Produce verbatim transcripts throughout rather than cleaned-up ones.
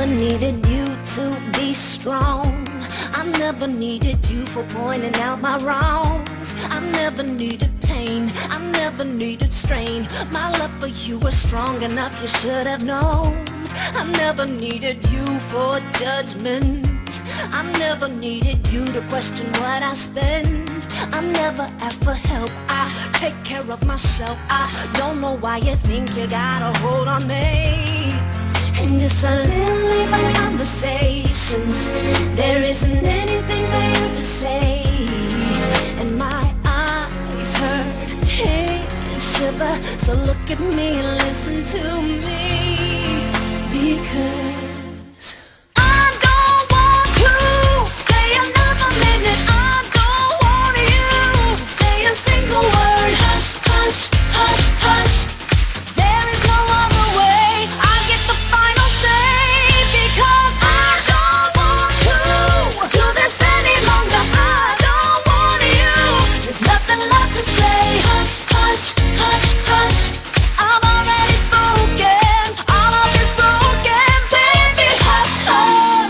never needed you to be strong. I never needed you for pointing out my wrongs. I never needed pain, I never needed strain. My love for you was strong enough, you should have known. I never needed you for judgment. I never needed you to question what I spend. I never asked for help, I take care of myself. I don't know why you think you got a hold on me. And it's a little even conversations. There isn't anything for you to say. And my eyes hurt, hey, shiver. So look at me and listen to me. Because I don't want to stay another minute. I don't want you to say a single word. Hush, hush, hush, hush. There is no other way. I get the final say. Because I don't want to do this any longer. I don't want you. There's nothing left to say. Hush, hush, hush, hush. I'm already spoken. All of is broken, baby. Hush, hush.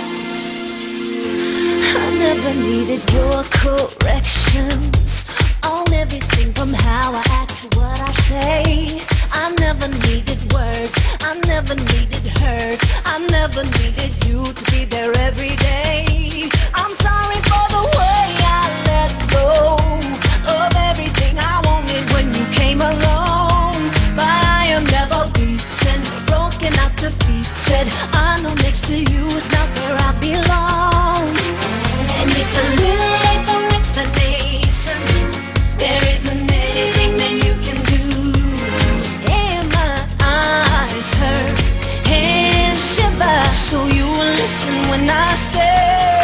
I never needed your corrections on everything from how I act to what I say. I never needed words, I never needed hurt. I never needed you to be there every day. I'm sorry for the way I let go of everything I wanted when you came along. But I am never beaten, broken out, defeated. I know next to you is not where I belong. And it's a little late for explanations. There isn't anything that you can do. And my eyes hurt and shiver. So you will listen when I say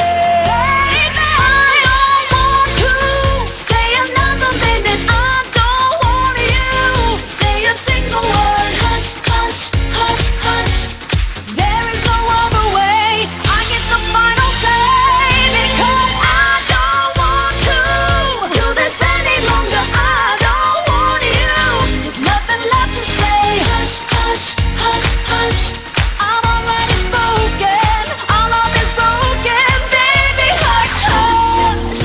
I don't want to stay another minute. I don't want you to say a single word. Hush, hush, hush, hush. There is no other way. I get the final say. Because I don't want to do this any longer. I don't want you. There's nothing left to say. Hush, hush, hush, hush. I'm already spoken. All of is broken, baby. Hush, hush.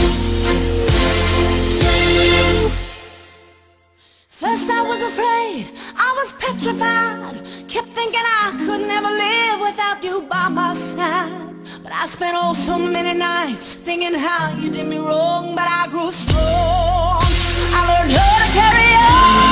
First I was afraid, I was petrified. Kept thinking I could never live without you by my side. But I spent oh so many nights thinking how you did me wrong. But I grew strong, I learned how to carry on.